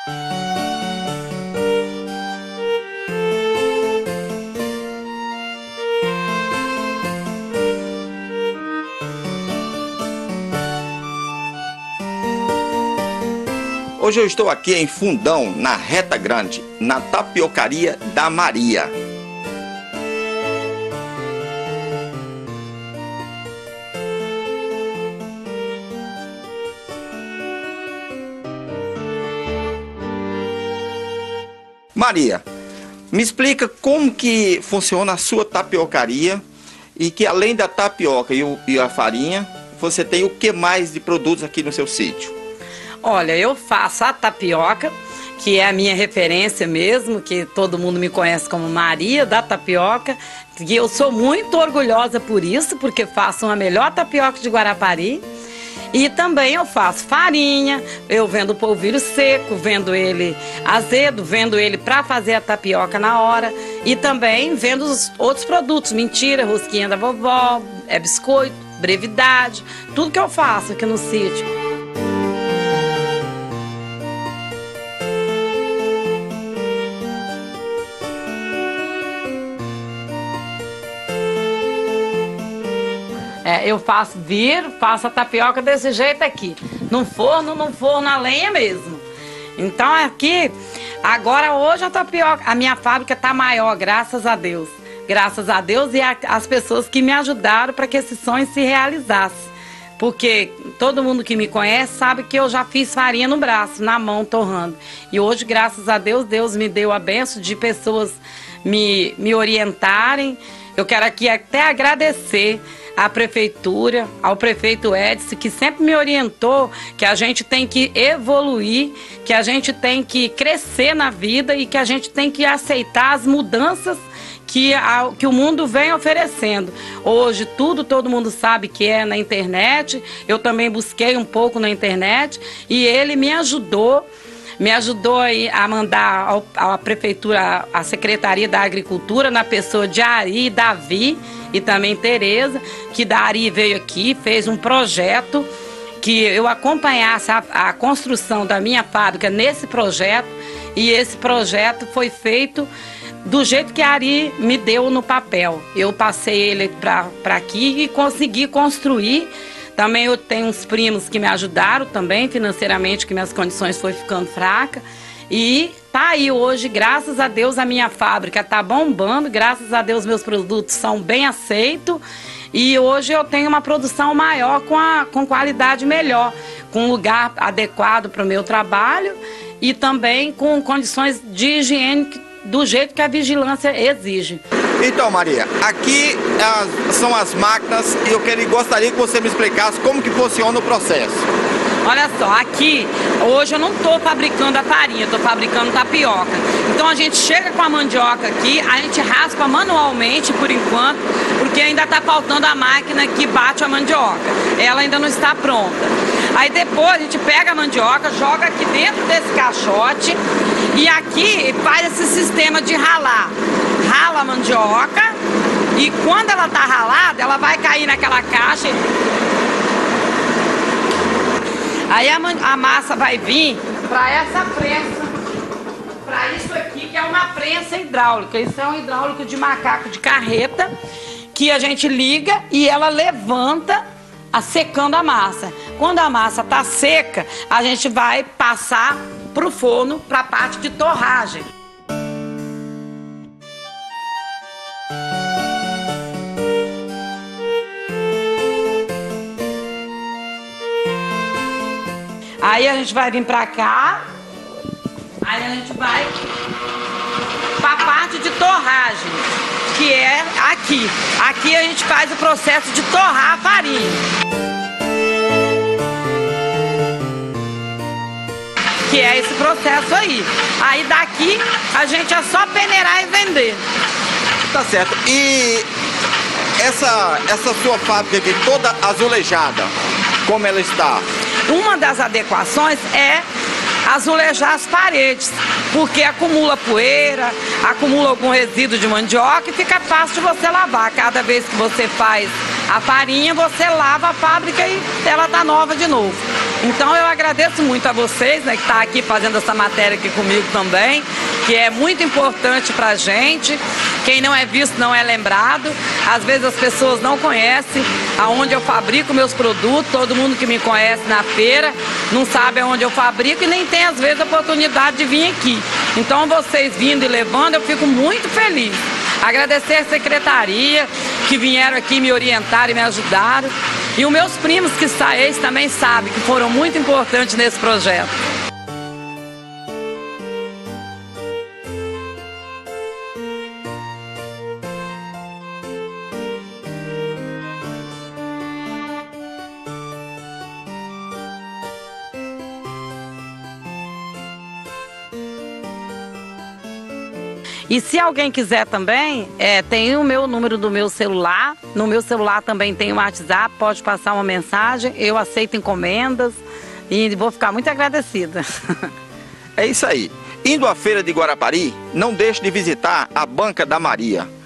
Hoje eu estou aqui em Fundão, na Reta Grande, na tapiocaria da Maria. Maria, me explica como que funciona a sua tapiocaria e que além da tapioca e a farinha, você tem o que mais de produtos aqui no seu sítio? Olha, eu faço a tapioca, que é a minha referência mesmo, que todo mundo me conhece como Maria da Tapioca, que eu sou muito orgulhosa por isso, porque faço a melhor tapioca de Guarapari. E também eu faço farinha, eu vendo polvilho seco, vendo ele azedo, vendo ele para fazer a tapioca na hora. E também vendo os outros produtos, mentira, rosquinha da vovó, biscoito, brevidade, tudo que eu faço aqui no sítio. Eu faço a tapioca desse jeito aqui, no forno a lenha mesmo. Então aqui, agora hoje a tapioca, a minha fábrica está maior, graças a Deus. Graças a Deus e as pessoas que me ajudaram para que esse sonho se realizasse. Porque todo mundo que me conhece sabe que eu já fiz farinha no braço, na mão, torrando. E hoje, graças a Deus, Deus me deu a benção de pessoas me orientarem. Eu quero aqui até agradecer à prefeitura, ao prefeito Edson, que sempre me orientou que a gente tem que evoluir, que a gente tem que crescer na vida e que a gente tem que aceitar as mudanças que o mundo vem oferecendo. Hoje todo mundo sabe que é na internet, eu também busquei um pouco na internet e ele me ajudou a mandar à prefeitura, à Secretaria da Agricultura, na pessoa de Ari, Davi e também Tereza, que da Ari veio aqui, fez um projeto que eu acompanhasse a construção da minha fábrica nesse projeto, e esse projeto foi feito do jeito que a Ari me deu no papel. Eu passei ele para aqui e consegui construir. Também eu tenho uns primos que me ajudaram também financeiramente, que minhas condições foram ficando fracas. E tá aí hoje, graças a Deus, a minha fábrica tá bombando, graças a Deus meus produtos são bem aceitos. E hoje eu tenho uma produção maior com qualidade melhor, com um lugar adequado para o meu trabalho e também com condições de higiene do jeito que a vigilância exige. Então, Maria, aqui são as máquinas e eu gostaria que você me explicasse como que funciona o processo. Olha só, aqui, hoje eu não estou fabricando a farinha, estou fabricando tapioca. Então a gente chega com a mandioca aqui, a gente raspa manualmente por enquanto, porque ainda está faltando a máquina que bate a mandioca. Ela ainda não está pronta. Aí depois a gente pega a mandioca, joga aqui dentro desse caixote e aqui faz esse sistema de ralar. Rala a mandioca e quando ela está ralada, ela vai cair naquela caixa. Aí a massa vai vir para essa prensa, para isso aqui que é uma prensa hidráulica. Isso é um hidráulico de macaco de carreta que a gente liga e ela levanta secando a massa. Quando a massa está seca, a gente vai passar para o forno para a parte de torragem. Aí a gente vai vir pra cá, aí a gente vai pra parte de torragem, que é aqui. Aqui a gente faz o processo de torrar a farinha. Que é esse processo aí. Aí daqui a gente é só peneirar e vender. Tá certo. E essa sua fábrica aqui toda azulejada, como ela está? Uma das adequações é azulejar as paredes, porque acumula poeira, acumula algum resíduo de mandioca e fica fácil de você lavar. Cada vez que você faz a farinha, você lava a fábrica e ela tá nova de novo. Então eu agradeço muito a vocês, né, que estão aqui fazendo essa matéria aqui comigo também, que é muito importante pra gente. Quem não é visto não é lembrado. Às vezes as pessoas não conhecem aonde eu fabrico meus produtos. Todo mundo que me conhece na feira não sabe aonde eu fabrico e nem tem às vezes a oportunidade de vir aqui. Então vocês vindo e levando, eu fico muito feliz. Agradecer a secretaria que vieram aqui me orientar e me ajudaram. E os meus primos que eles também sabem que foram muito importantes nesse projeto. E se alguém quiser também, tem o meu número do meu celular. No meu celular também tem o WhatsApp, pode passar uma mensagem. Eu aceito encomendas e vou ficar muito agradecida. É isso aí. Indo à feira de Guarapari, não deixe de visitar a Banca da Maria.